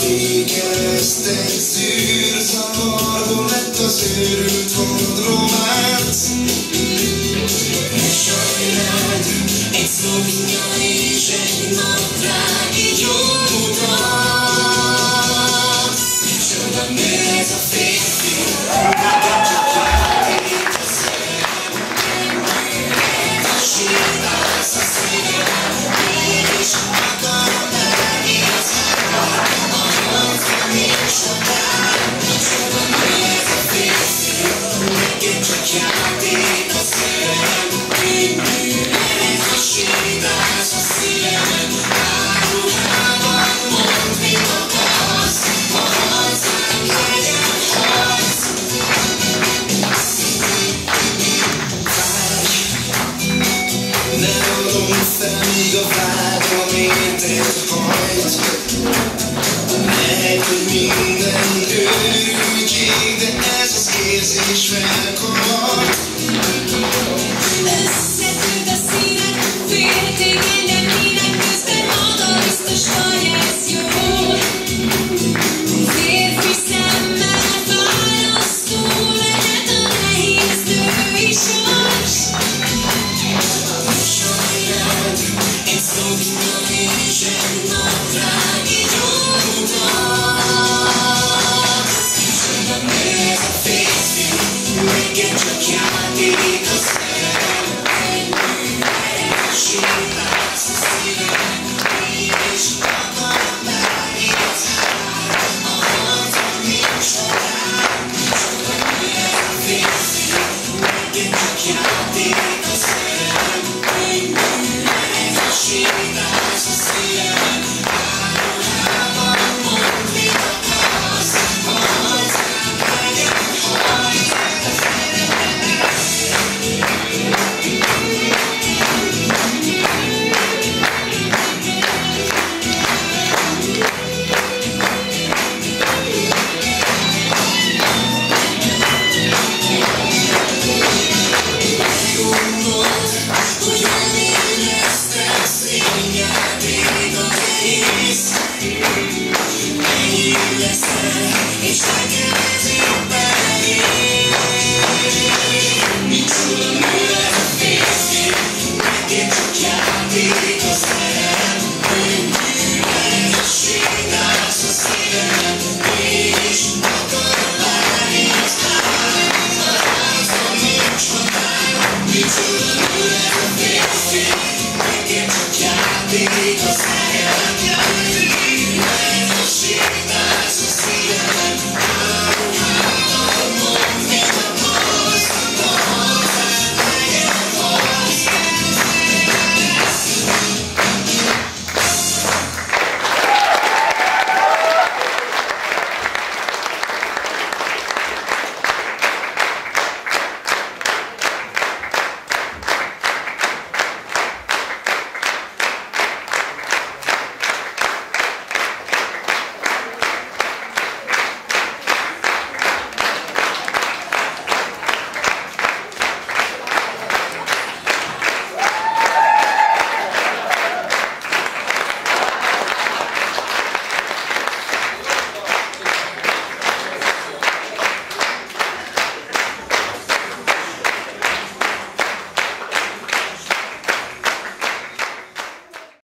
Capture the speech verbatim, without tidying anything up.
Ékeztek szűrzavarból lett az őrült volt románc. Sajnád, egy szoknya és egy nadrág, így jó mutat. Micsoda nő ez a férfi, mutatja játék a szerelmet. A sírálsz a szívem, mégis akarom elni az árat. A harcban és a tár, micsoda nő ez a férfi, neked csak játék a szerelem. Sírálsz a szívem, áruhában mondd, mi akarsz, a hazám legyen harc. Várj, ne adom fel, míg a vágyam érted hajt. Lehet, hogy minden őrültség, de ez az érzés felkapja.